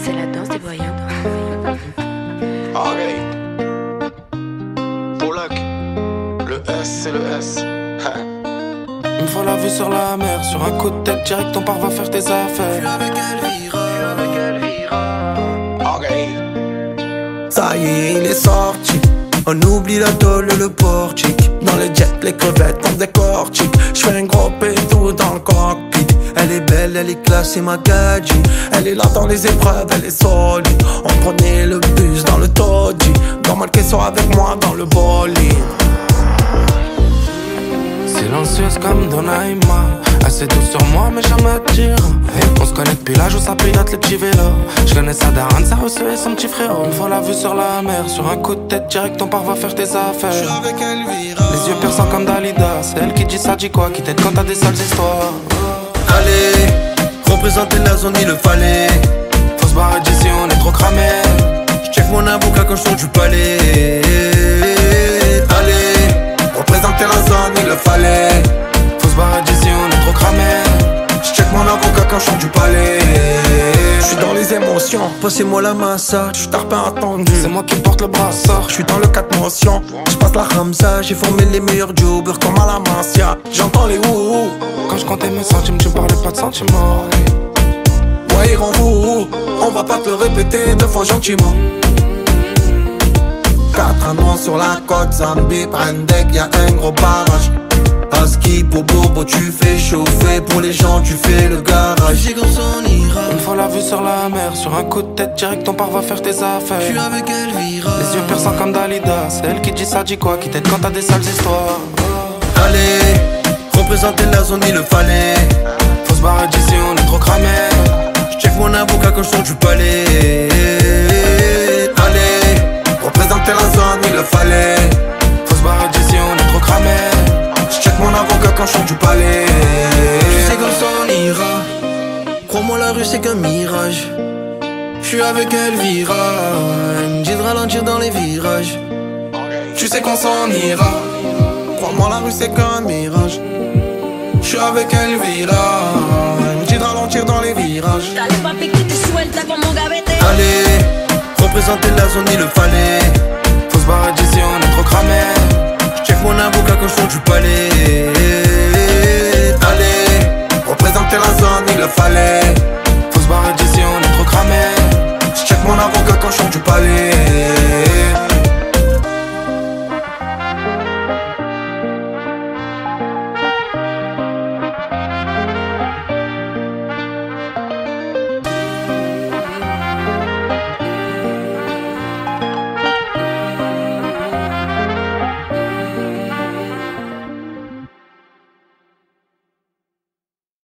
C'est la danse des voyants. Ok. Polak, le S c'est le S. Une fois la vue sur la mer, sur un coup de tête, direct ton part va faire tes affaires. J'suis avec Elvira. Ok. Ça y est, il est sorti. On oublie la tôle, le portique. Dans le jet, les crevettes, on décortique. J'fais un gros pétou dans le cockpit. Elle est belle, elle est classe, c'est ma gadji. Elle est là dans les épreuves, elle est solide. On prenait le bus dans le taudis. Normal qu'elle soit avec moi dans le bolide. Silencieuse comme Donaïma, assez douce sur moi mais jamais tire. On se connaît depuis l'âge où ça pilote les petits vélos. Je connais sa daronne, sa reçue et son petit frérot. Une fois la vue sur la mer, sur un coup de tête direct ton part va faire tes affaires. J'suis avec Elvira. Les yeux perçants comme Dalida, c'est elle qui dit ça dit quoi, qui t'aide quand t'as des sales histoires. Allez, représenter la zone, il le fallait. Faut se barrer d'ici, on est trop cramé. J'check mon avocat quand j'sors du palais. Allez, représenter la zone, il le fallait. Faut se barrer d'ici, on est trop cramé. J'check mon avocat quand j'sors du palais. J'suis dans les émotions, passez-moi la massage. J'suis tarpin attendu, C'est moi qui porte le brassard. j'suis dans le 4 motions. J'passe la Ramza, j'ai formé les meilleurs jobbers comme à la Mancia. J'entends les ouh. Quand je comptais mes centimes, tu me parlais pas de sentiments. Ouais, il rend fou. On va pas te le répéter deux fois gentiment. 4 annonces sur la côte, Zambie, Prendek, y'a un gros barrage. Aski, pour Bobo, tu fais chauffer. Pour les gens, tu fais le garage. J'ai comme son ira. Une fois la vue sur la mer, sur un coup de tête direct ton part va faire tes affaires. J'suis avec Elvira. Les yeux perçants comme Dalida, c'est elle qui dit ça dit quoi, qui t'aide quand t'as des sales histoires. Allez, représenter la zone, il le fallait. Faut se barrer d'ici, on est trop cramé. J'check mon avocat quand j'sors du palais. Allez, représenter la zone, il le fallait. Faut se barrer d'ici, on est trop cramé. J'check mon avocat quand j'sors du palais. Tu sais comme ça on ira. Crois-moi, la rue c'est qu'un mirage. J'suis avec Elvira. Elle me dit de ralentir dans les virages. Tu sais qu'on s'en ira. Crois-moi, la rue c'est qu'un mirage. J'suis avec Elvira. Elle me dit de ralentir dans les virages. Dale papi que te suelta como un gavete. Allez, représenter la zone, il le fallait. Faut se barrer d'ici, on est trop cramé. J'check mon avocat quand j'sors du palais. Allez, représenter la zone, il le fallait. Faut se barrer d'ici, on est